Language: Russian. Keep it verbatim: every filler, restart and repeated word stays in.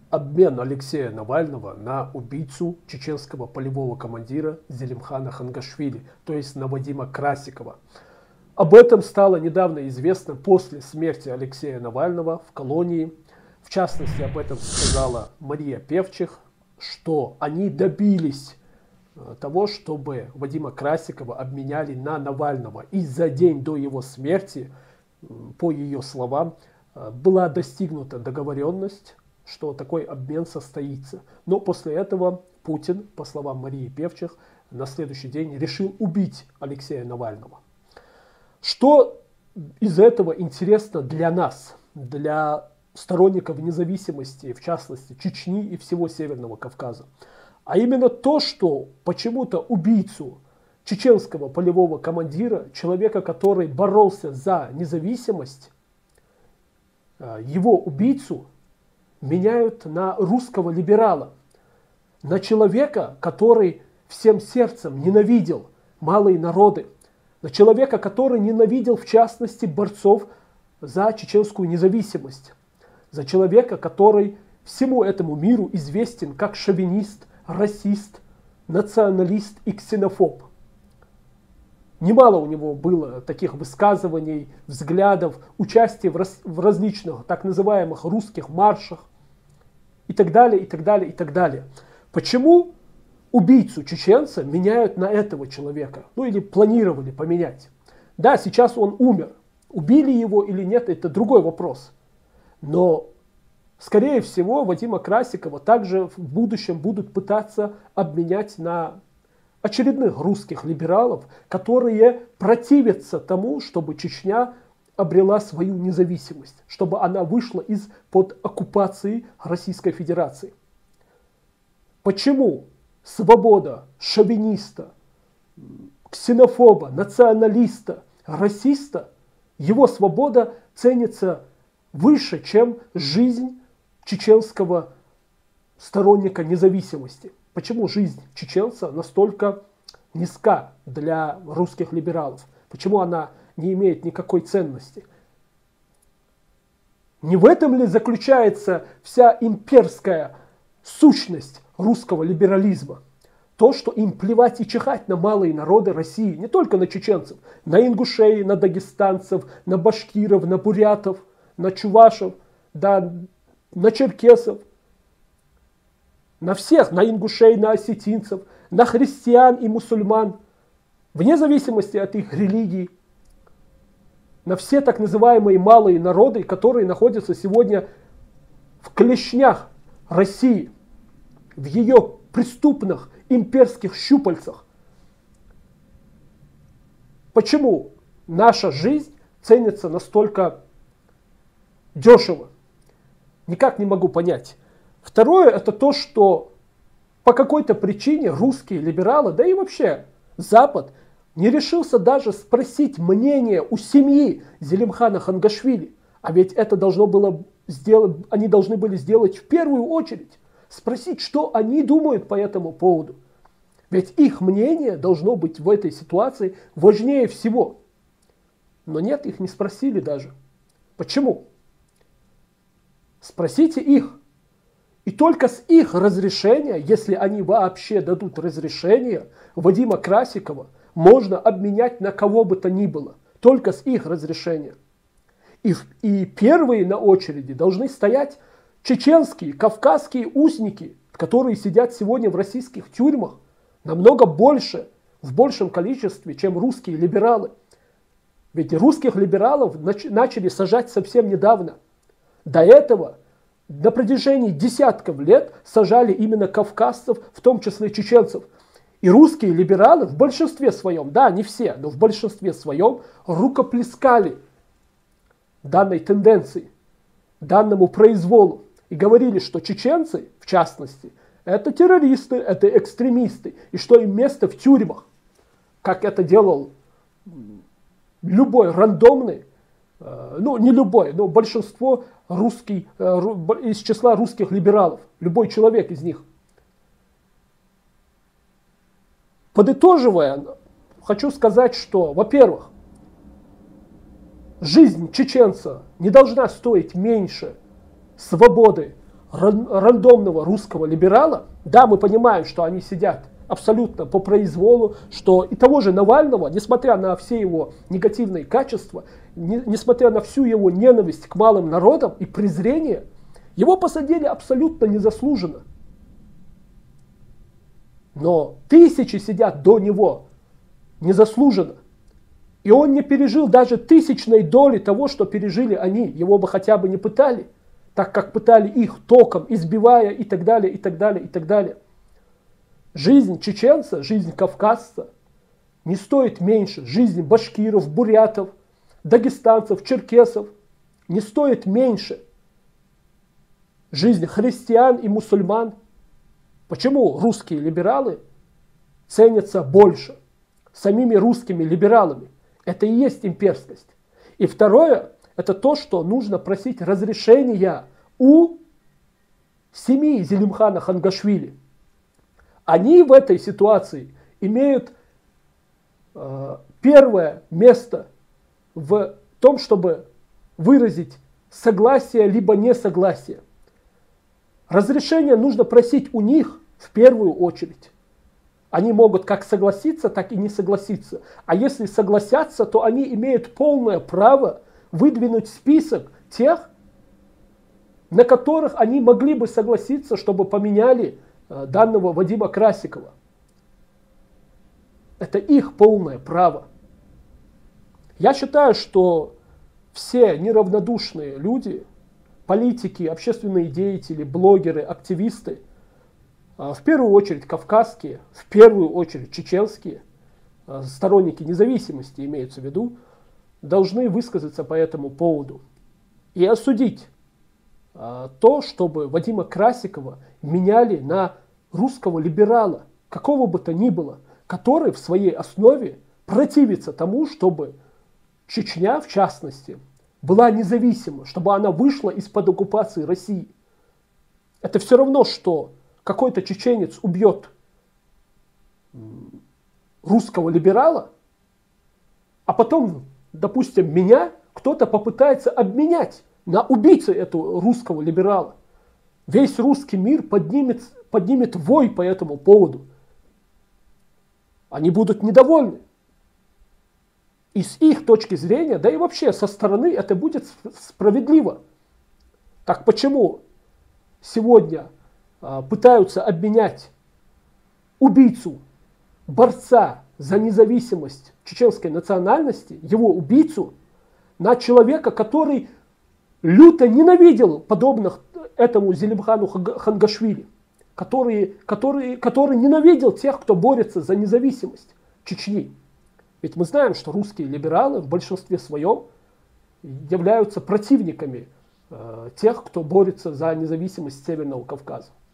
обмен Алексея Навального на убийцу чеченского полевого командира Зелимхана Хангашвили, то есть на Вадима Красикова. Об этом стало недавно известно после смерти Алексея Навального в колонии. В частности, об этом сказала Мария Певчих, что они добились того, чтобы Вадима Красикова обменяли на Навального. И за день до его смерти, по ее словам, была достигнута договоренность, что такой обмен состоится. Но после этого Путин, по словам Марии Певчих, на следующий день решил убить Алексея Навального. Что из этого интересно для нас, для сторонников независимости, в частности Чечни и всего Северного Кавказа? А именно то, что почему-то убийцу чеченского полевого командира, человека, который боролся за независимость, его убийцу меняют на русского либерала, на человека, который всем сердцем ненавидел малые народы, на человека, который ненавидел в частности борцов за чеченскую независимость, за человека, который всему этому миру известен как шовинист, расист, националист и ксенофоб. Немало у него было таких высказываний, взглядов, участия в, раз, в различных так называемых русских маршах и так далее, и так далее, и так далее. Почему убийцу чеченца меняют на этого человека? Ну или планировали поменять. Да, сейчас он умер. Убили его или нет, это другой вопрос. Но, скорее всего, Вадима Красикова также в будущем будут пытаться обменять на очередных русских либералов, которые противятся тому, чтобы Чечня обрела свою независимость, чтобы она вышла из-под оккупации Российской Федерации. Почему свобода шовиниста, ксенофоба, националиста, расиста, его свобода ценится выше, чем жизнь чеченского сторонника независимости? Почему жизнь чеченца настолько низка для русских либералов? Почему она не имеет никакой ценности? Не в этом ли заключается вся имперская сущность русского либерализма? То, что им плевать и чихать на малые народы России, не только на чеченцев, на ингушей, на дагестанцев, на башкиров, на бурятов, на чувашев, да, на черкесов, на всех, на ингушей, на осетинцев, на христиан и мусульман, вне зависимости от их религии, на все так называемые малые народы, которые находятся сегодня в клешнях России, в ее преступных имперских щупальцах. Почему наша жизнь ценится настолько дешево? Никак не могу понять. Второе, это то, что по какой-то причине русские либералы, да и вообще Запад, не решился даже спросить мнение у семьи Зелимхана Хангашвили. А ведь это должно было сделать, они должны были сделать в первую очередь. Спросить, что они думают по этому поводу. Ведь их мнение должно быть в этой ситуации важнее всего. Но нет, их не спросили даже. Почему? Спросите их. И только с их разрешения, если они вообще дадут разрешение, Вадима Красикова можно обменять на кого бы то ни было. Только с их разрешения. И, и первые на очереди должны стоять чеченские, кавказские узники, которые сидят сегодня в российских тюрьмах, намного больше, в большем количестве, чем русские либералы. Ведь русских либералов нач- начали сажать совсем недавно. До этого на протяжении десятков лет сажали именно кавказцев, в том числе чеченцев. И русские либералы в большинстве своем, да, не все, но в большинстве своем рукоплескали данной тенденции, данному произволу. И говорили, что чеченцы, в частности, это террористы, это экстремисты, и что им место в тюрьмах, как это делал любой рандомный, э, ну не любой, но большинство русский, э, из числа русских либералов, любой человек из них. Подытоживая, хочу сказать, что, во-первых, жизнь чеченца не должна стоить меньше свободы ран рандомного русского либерала, да, мы понимаем, что они сидят абсолютно по произволу, что и того же Навального, несмотря на все его негативные качества, не, несмотря на всю его ненависть к малым народам и презрение, его посадили абсолютно незаслуженно. Но тысячи сидят до него незаслуженно. И он не пережил даже тысячной доли того, что пережили они. Его бы хотя бы не пытали, так как пытали их током, избивая и так далее, и так далее, и так далее. Жизнь чеченца, жизнь кавказца не стоит меньше жизни башкиров, бурятов, дагестанцев, черкесов. Не стоит меньше жизнь христиан и мусульман. Почему русские либералы ценятся больше самими русскими либералами? Это и есть имперскость. И второе, это то, что нужно просить разрешения у семьи Зелимхана Хангашвили. Они в этой ситуации имеют э, первое место в том, чтобы выразить согласие либо несогласие. Разрешение нужно просить у них в первую очередь. Они могут как согласиться, так и не согласиться. А если согласятся, то они имеют полное право выдвинуть список тех, на которых они могли бы согласиться, чтобы поменяли э, данного Вадима Красикова. Это их полное право. Я считаю, что все неравнодушные люди, политики, общественные деятели, блогеры, активисты, в первую очередь кавказские, в первую очередь чеченские, сторонники независимости имеются в виду, должны высказаться по этому поводу и осудить то, чтобы Вадима Красикова меняли на русского либерала, какого бы то ни было, который в своей основе противится тому, чтобы Чечня, в частности, была независима, чтобы она вышла из-под оккупации России. Это все равно, что какой-то чеченец убьет русского либерала, а потом, допустим, меня кто-то попытается обменять на убийцу этого русского либерала. Весь русский мир поднимет, поднимет вой по этому поводу. Они будут недовольны. И с их точки зрения, да и вообще со стороны это будет справедливо. Так почему сегодня а, пытаются обменять убийцу, борца за независимость чеченской национальности, его убийцу, на человека, который люто ненавидел подобных этому Зелимхану Хангашвили, который, который, который ненавидел тех, кто борется за независимость Чечни. Ведь мы знаем, что русские либералы в большинстве своем являются противниками э, тех, кто борется за независимость Северного Кавказа.